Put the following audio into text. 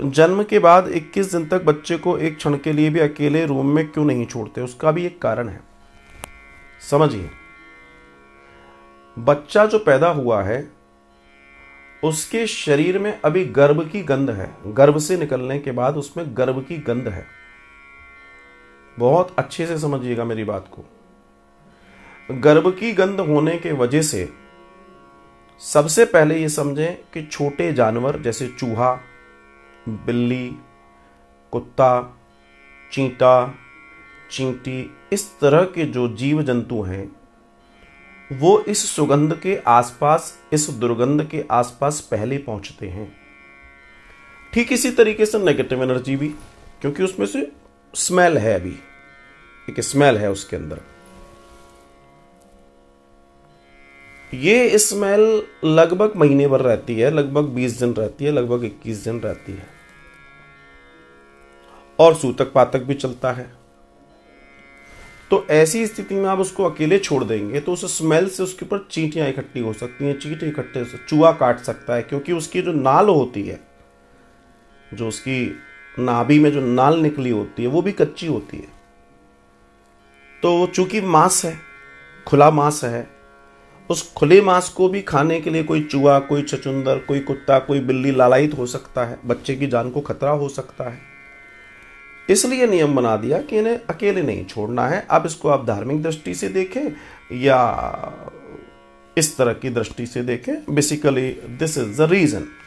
जन्म के बाद 21 दिन तक बच्चे को एक क्षण के लिए भी अकेले रूम में क्यों नहीं छोड़ते? उसका भी एक कारण है, समझिए। बच्चा जो पैदा हुआ है उसके शरीर में अभी गर्भ की गंध है। गर्भ से निकलने के बाद उसमें गर्भ की गंध है। बहुत अच्छे से समझिएगा मेरी बात को। गर्भ की गंध होने के वजह से सबसे पहले ये समझें कि छोटे जानवर जैसे चूहा, बिल्ली, कुत्ता, चींटा, चींटी, इस तरह के जो जीव जंतु हैं वो इस सुगंध के आसपास, इस दुर्गंध के आसपास पहले पहुंचते हैं। ठीक इसी तरीके से नेगेटिव एनर्जी भी, क्योंकि उसमें से स्मेल है, अभी एक स्मेल है उसके अंदर। ये स्मेल लगभग महीने भर रहती है, लगभग 20 दिन रहती है, लगभग 21 दिन रहती है, और सूतक पातक भी चलता है। तो ऐसी स्थिति में आप उसको अकेले छोड़ देंगे तो उस स्मेल से उसके ऊपर चींटियां इकट्ठी हो सकती हैं, चींटे इकट्ठे, चूहा काट सकता है, क्योंकि उसकी जो नाल होती है, जो उसकी नाभि में जो नाल निकली होती है वो भी कच्ची होती है। तो चूंकि मांस है, खुला मांस है, उस खुले मांस को भी खाने के लिए कोई चूहा, कोई छछूंदर, कोई कुत्ता, कोई बिल्ली लालायित हो सकता है, बच्चे की जान को खतरा हो सकता है। इसलिए नियम बना दिया कि इन्हें अकेले नहीं छोड़ना है। अब इसको आप धार्मिक दृष्टि से देखें या इस तरह की दृष्टि से देखें, basically this is the reason.